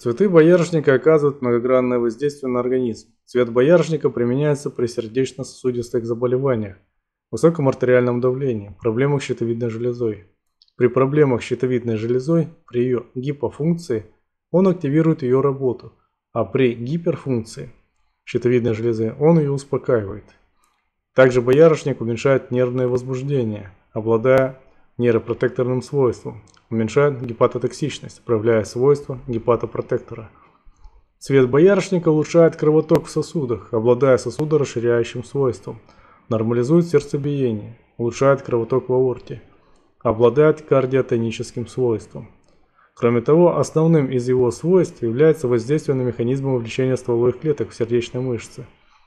Цветы боярышника оказывают многогранное воздействие на организм. Цвет боярышника применяется при сердечно-сосудистых заболеваниях, высоком артериальном давлении, проблемах с щитовидной железой. При проблемах с щитовидной железой, при ее гипофункции, он активирует ее работу, а при гиперфункции щитовидной железы он ее успокаивает. Также боярышник уменьшает нервное возбуждение, обладая нейропротекторным свойством, уменьшает гепатотоксичность, проявляя свойства гепатопротектора. Цвет боярышника улучшает кровоток в сосудах, обладая сосудорасширяющим свойством, нормализует сердцебиение, улучшает кровоток в аорте, обладает кардиотоническим свойством. Кроме того, основным из его свойств является воздействие на механизмы вовлечения стволовых клеток в сердечной мышце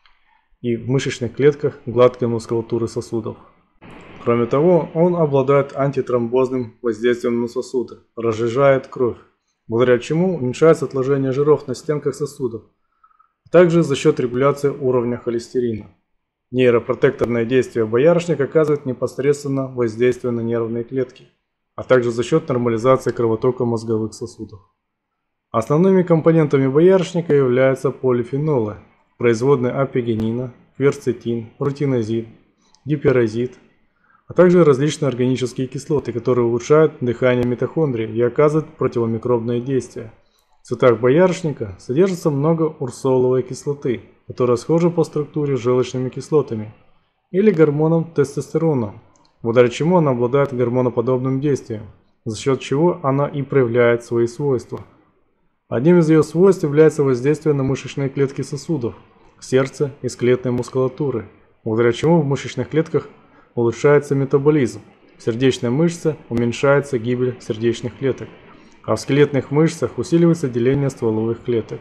и в мышечных клетках гладкой мускулатуры сосудов. Кроме того, он обладает антитромбозным воздействием на сосуды, разжижает кровь, благодаря чему уменьшается отложение жиров на стенках сосудов, а также за счет регуляции уровня холестерина. Нейропротекторное действие боярышника оказывает непосредственно воздействие на нервные клетки, а также за счет нормализации кровотока мозговых сосудов. Основными компонентами боярышника являются полифенолы, производные апигенина, кверцетин, рутинозид, гиперозид, а также различные органические кислоты, которые улучшают дыхание митохондрий и оказывают противомикробное действие. В цветах боярышника содержится много урсоловой кислоты, которая схожа по структуре с желчными кислотами или гормоном тестостероном, благодаря чему она обладает гормоноподобным действием, за счет чего она и проявляет свои свойства. Одним из ее свойств является воздействие на мышечные клетки сосудов, сердца и скелетной мускулатуры, благодаря чему в мышечных клетках улучшается метаболизм, в сердечной мышце уменьшается гибель сердечных клеток, а в скелетных мышцах усиливается деление стволовых клеток.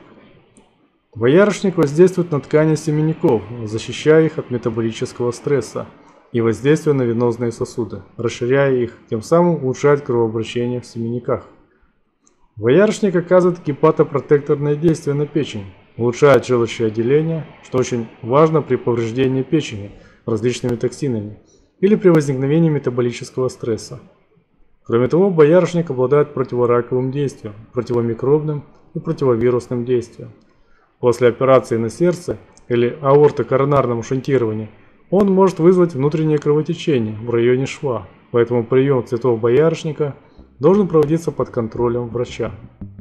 Боярышник воздействует на ткани семенников, защищая их от метаболического стресса и воздействия на венозные сосуды, расширяя их, тем самым улучшает кровообращение в семенниках. Боярышник оказывает гепатопротекторное действие на печень, улучшает желчеотделение, что очень важно при повреждении печени различными токсинами или при возникновении метаболического стресса. Кроме того, боярышник обладает противораковым действием, противомикробным и противовирусным действием. После операции на сердце или аортокоронарном шунтировании он может вызвать внутреннее кровотечение в районе шва, поэтому прием цветов боярышника должен проводиться под контролем врача.